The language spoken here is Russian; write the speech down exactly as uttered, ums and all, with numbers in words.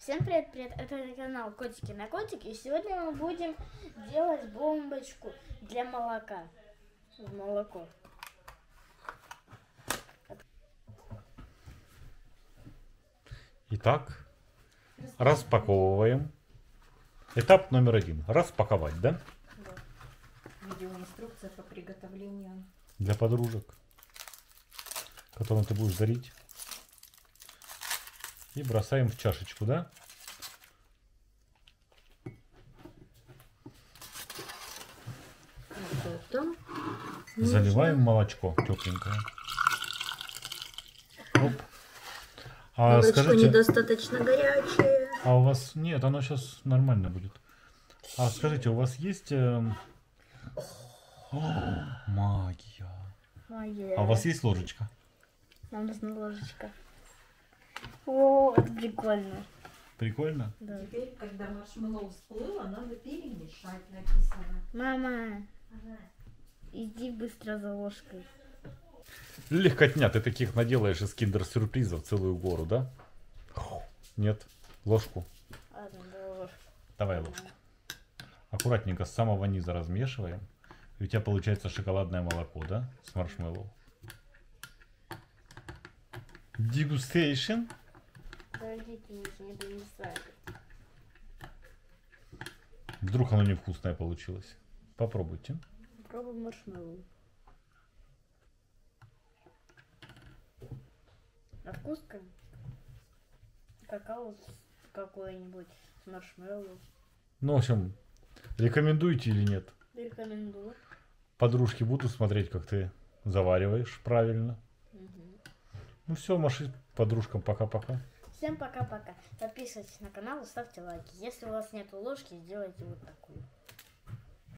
Всем привет, привет, это канал Котики на Котики, и сегодня мы будем делать бомбочку для молока, в молоко. Итак, распаковываем. Этап номер один. Распаковать, да? Да. Видеоинструкция по приготовлению. Для подружек, которым ты будешь дарить. И бросаем в чашечку, да? Вот это. Заливаем молочко тепленькое. Оп. А Молочко скажите, недостаточно горячее. а у вас... Нет, оно сейчас нормально будет. А скажите, у вас есть... эм, О, магия. Моя. А у вас есть ложечка? Нам нужна ложечка. О, это прикольно. Прикольно? Да. Теперь, когда маршмеллоу всплыло, надо перемешать, написано. Мама, иди быстро за ложкой. Легкотня, ты таких наделаешь из киндер-сюрпризов целую гору, да? Нет, ложку. Ладно, давай ложку. Давай ложку. Аккуратненько с самого низа размешиваем. И у тебя получается шоколадное молоко, да? С маршмеллоу. Дегустейшн. Подождите, мы еще не донесали. Вдруг оно невкусное получилось. Попробуйте. Попробуем маршмеллоу. На вкус как какао какой-нибудь с маршмеллоу. Ну, в общем, рекомендуете или нет? Рекомендую. Подружки будут смотреть, как ты завариваешь правильно. Угу. Ну все, маши подружкам пока-пока. Всем пока-пока. Подписывайтесь на канал и ставьте лайки. Если у вас нет ложки, сделайте вот такую.